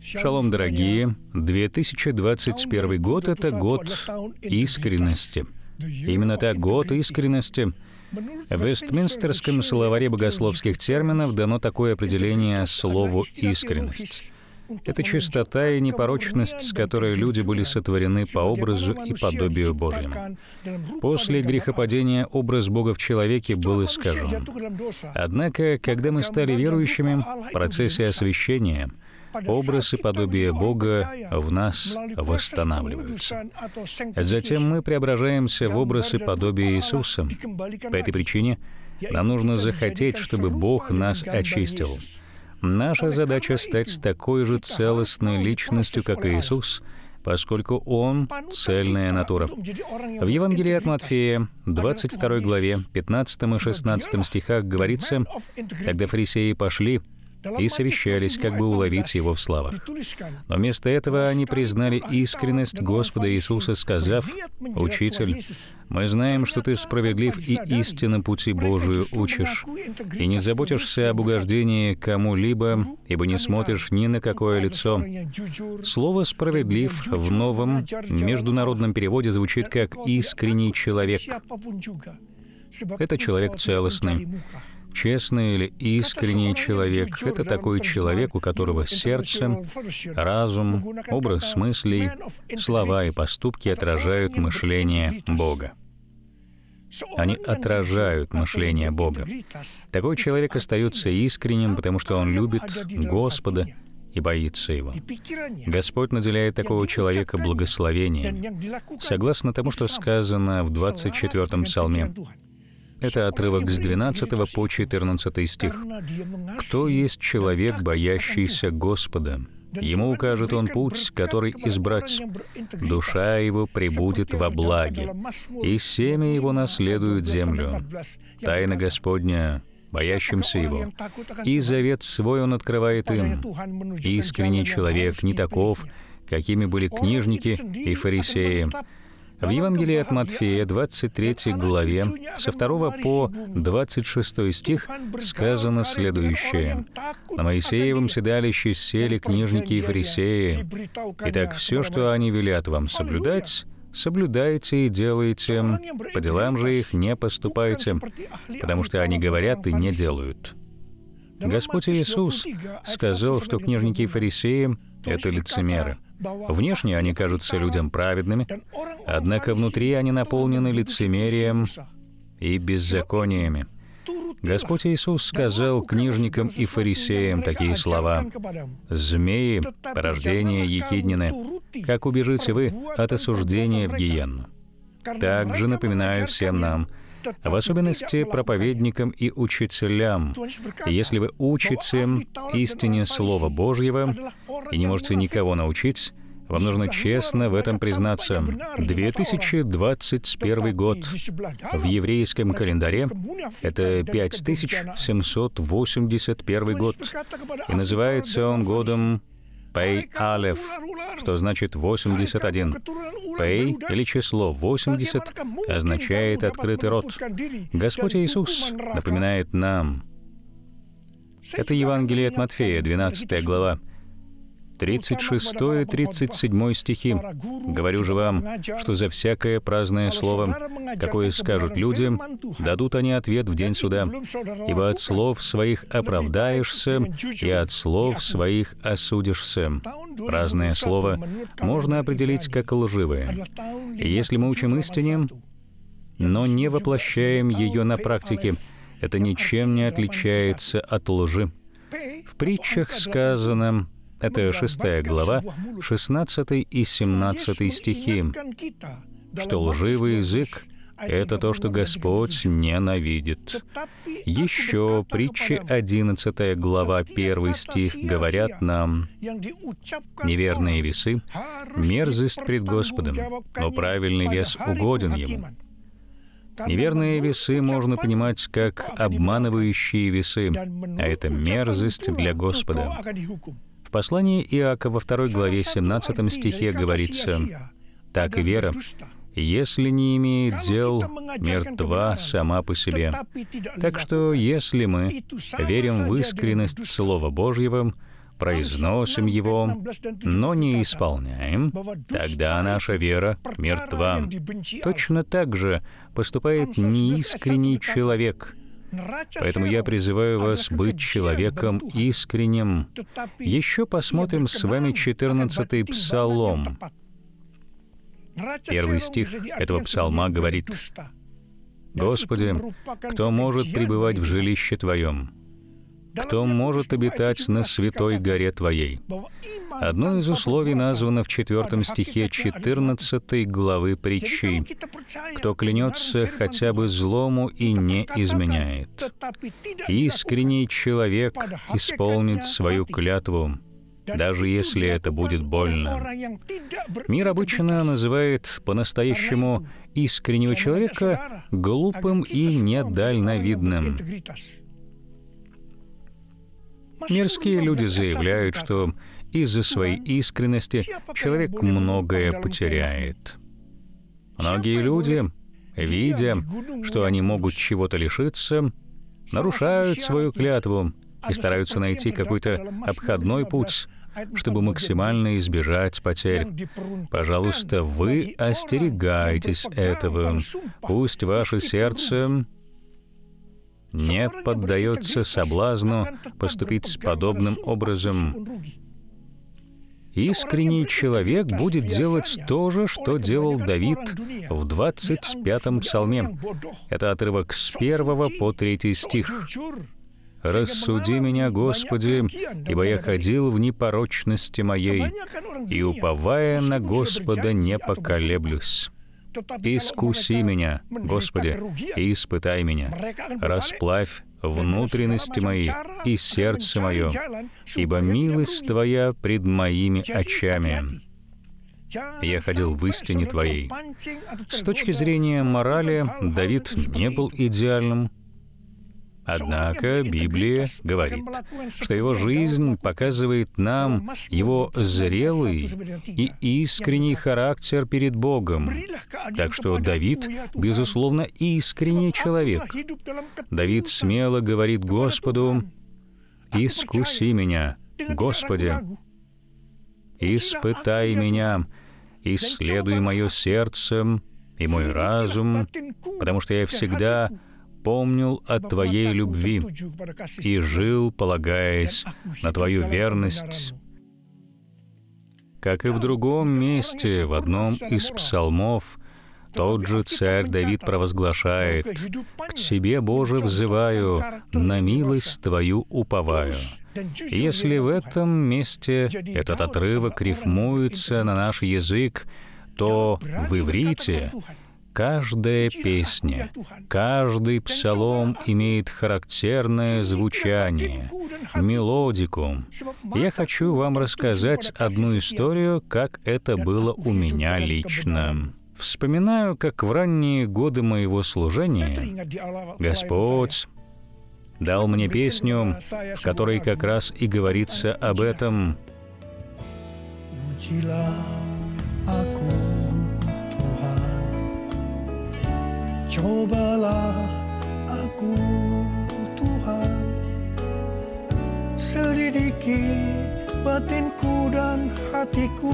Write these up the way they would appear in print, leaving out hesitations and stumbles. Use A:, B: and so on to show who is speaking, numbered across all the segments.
A: Шалом, дорогие! 2021 год — это год искренности. Именно так, год искренности. В Вестминстерском словаре богословских терминов дано такое определение слову «искренность». Это чистота и непорочность, с которой люди были сотворены по образу и подобию Божьему. После грехопадения образ Бога в человеке был искажен. Однако, когда мы стали верующими, в процессе освящения образ и подобие Бога в нас восстанавливаются. Затем мы преображаемся в образ и подобие Иисуса. По этой причине нам нужно захотеть, чтобы Бог нас очистил. Наша задача — стать такой же целостной личностью, как Иисус, поскольку Он — цельная натура. В Евангелии от Матфея, 22 главе, 15 и 16 стихах говорится: «Когда фарисеи пошли и совещались, как бы уловить Его в словах. Но вместо этого они признали искренность Господа Иисуса, сказав: „Учитель, мы знаем, что Ты справедлив и истинно пути Божию учишь, и не заботишься об угождении кому-либо, ибо не смотришь ни на какое лицо“». Слово «справедлив» в новом международном переводе звучит как «искренний человек». Это человек целостный. Честный или искренний человек — это такой человек, у которого сердце, разум, образ мыслей, слова и поступки отражают мышление Бога. Они отражают мышление Бога. Такой человек остается искренним, потому что он любит Господа и боится Его. Господь наделяет такого человека благословением, согласно тому, что сказано в 24-м псалме. Это отрывок с 12 по 14 стих. «Кто есть человек, боящийся Господа? Ему укажет Он путь, который избрать. Душа его пребудет во благе, и семя его наследует землю. Тайна Господня боящимся Его, и завет свой Он открывает им. Искренний человек не таков, какими были книжники и фарисеи». В Евангелии от Матфея, 23 главе, со 2 по 26 стих сказано следующее: «На Моисеевом седалище сели книжники и фарисеи. Итак, все, что они велят вам соблюдать, соблюдайте и делайте, по делам же их не поступайте, потому что они говорят и не делают». Господь Иисус сказал, что книжники и фарисеи — это лицемеры. Внешне они кажутся людям праведными, однако внутри они наполнены лицемерием и беззакониями. Господь Иисус сказал книжникам и фарисеям такие слова: «Змеи, порождение ехиднины, как убежите вы от осуждения в гиенну?» Также напоминаю всем нам, в особенности проповедникам и учителям: если вы учите истине Слова Божьего и не можете никого научить, вам нужно честно в этом признаться. 2021 год в еврейском календаре — это 5781 год, и называется он годом Пей Алеф, что значит 81. Пей, или число 80, означает «открытый рот». Господь Иисус напоминает нам. Это Евангелие от Матфея, 12 глава, 36 и 37 стихи. «Говорю же вам, что за всякое праздное слово, какое скажут люди, дадут они ответ в день суда. Ибо от слов своих оправдаешься, и от слов своих осудишься». Праздное слово можно определить как лживое. И если мы учим истине, но не воплощаем ее на практике, это ничем не отличается от лжи. В притчах сказано, это 6 глава, 16 и 17 стихи, что лживый язык — это то, что Господь ненавидит. Еще притчи 11 глава, 1 стих говорят нам: «Неверные весы — мерзость пред Господом, но правильный вес угоден Ему». Неверные весы можно понимать как обманывающие весы, а это мерзость для Господа. В послании Иакова 2 главе 17 стихе говорится: «Так и вера, если не имеет дел, мертва сама по себе. Так что, если мы верим в искренность Слова Божьего, произносим его, но не исполняем, тогда наша вера мертва. Точно так же поступает неискренний человек. Поэтому я призываю вас быть человеком искренним. Еще посмотрим с вами 14-й Псалом. Первый стих этого псалма говорит: «Господи, кто может пребывать в жилище Твоем? Кто может обитать на святой горе Твоей?» Одно из условий названо в 4 стихе 14 главы Притчи: «Кто клянется хотя бы злому и не изменяет». Искренний человек исполнит свою клятву, даже если это будет больно. Мир обычно называет по-настоящему искреннего человека глупым и недальновидным. Мирские люди заявляют, что из-за своей искренности человек многое потеряет. Многие люди, видя, что они могут чего-то лишиться, нарушают свою клятву и стараются найти какой-то обходной путь, чтобы максимально избежать потерь. Пожалуйста, вы остерегайтесь этого. Пусть ваше сердце не поддается соблазну поступить подобным образом. Искренний человек будет делать то же, что делал Давид в 25-м псалме. Это отрывок с 1 по 3 стих. «Рассуди меня, Господи, ибо я ходил в непорочности моей, и, уповая на Господа, не поколеблюсь. Искуси меня, Господи, и испытай меня. Расплавь внутренности мои и сердце мое, ибо милость Твоя пред моими очами. Я ходил в истине Твоей». С точки зрения морали, Давид не был идеальным. Однако Библия говорит, что его жизнь показывает нам его зрелый и искренний характер перед Богом. Так что Давид, безусловно, искренний человек. Давид смело говорит Господу: «Искуси меня, Господи, испытай меня, исследуй мое сердце и мой разум, потому что я всегда помнил о Твоей любви и жил, полагаясь на Твою верность». Как и в другом месте, в одном из псалмов, тот же царь Давид провозглашает: «К Тебе, Боже, взываю, на милость Твою уповаю». Если в этом месте этот отрывок рифмуется на наш язык, то в иврите каждая песня, каждый псалом имеет характерное звучание, мелодику. Я хочу вам рассказать одну историю, как это было у меня лично. Вспоминаю, как в ранние годы моего служения Господь дал мне песню, в которой как раз и говорится об этом.
B: Cobalah aku, Tuhan, selidiki batinku dan hatiku,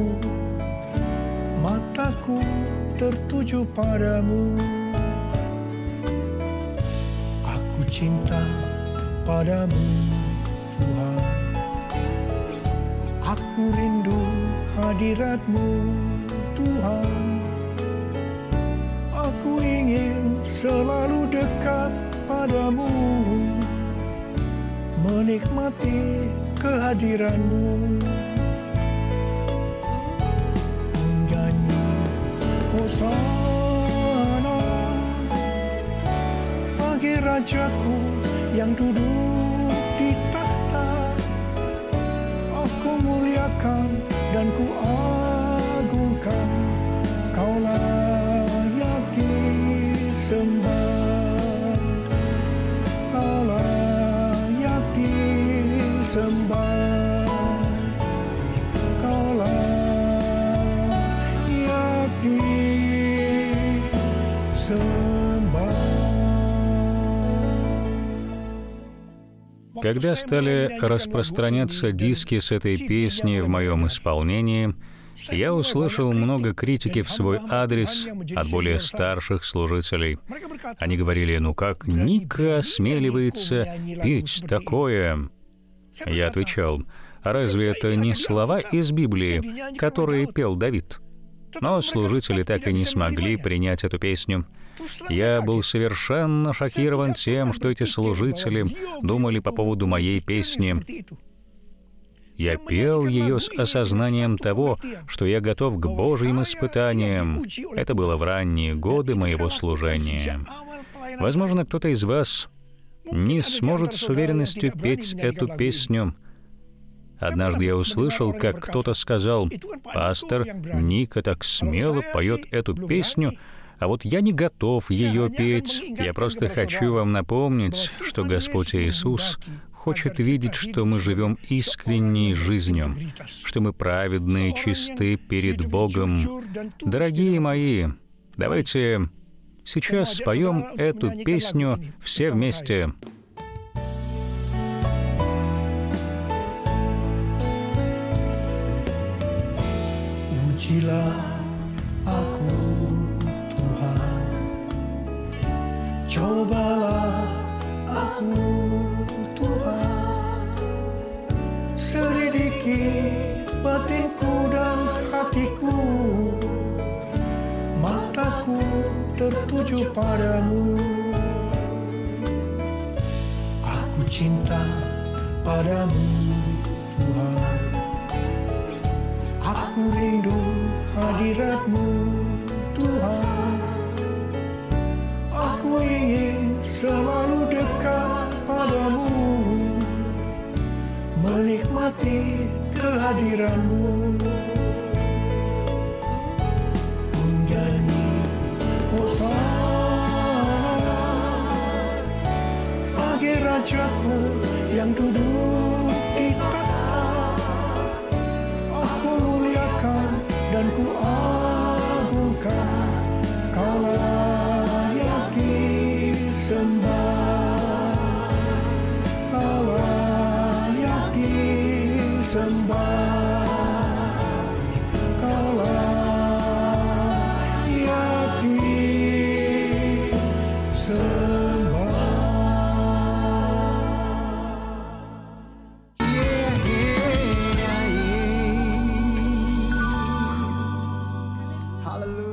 B: mataku tertuju padamu. Aku cinta padamu, Tuhan, aku rindu hadirat-Mu, Tuhan. Aku ingin selalu dekat padamu, menikmati kehadiran-Mu. Menyanyi Hosana bagi Rajaku yang duduk di tahta. Aku muliakan dan ku agungkan, Kaulah sembah, Kau layak disembah, Kau layak disembah.
A: Когда стали распространяться диски с этой песней в моем исполнении, я услышал много критики в свой адрес от более старших служителей. Они говорили: «Ну как Ника осмеливается петь такое?» Я отвечал: «А разве это не слова из Библии, которые пел Давид?» Но служители так и не смогли принять эту песню. Я был совершенно шокирован тем, что эти служители думали по поводу моей песни. Я пел ее с осознанием того, что я готов к Божьим испытаниям. Это было в ранние годы моего служения. Возможно, кто-то из вас не сможет с уверенностью петь эту песню. Однажды я услышал, как кто-то сказал: «Пастор, Ника так смело поет эту песню, а вот я не готов ее петь. Я просто хочу вам напомнить, что Господь Иисус хочет видеть, что мы живем искренней жизнью, что мы праведны и чисты перед Богом». Дорогие мои, давайте сейчас споем эту песню все вместе.
B: Ujilah aku, Tuhan, cobalah aku, Tuhan, selidiki batinku dan hatiku, mataku tertuju padamu. Aku cinta padamu, Tuhan. Aku rindu hadirat-Mu, Tuhan. Aku ingin selalu dekat padamu, menikmati kehadiran-Mu. Ku nyanyi hosana bagi Rajaku yang duduk di tahta. Dan ku agungkan, Kau layak disembah, Kau layak disembah, Kau layak disembah.
C: Hallelujah.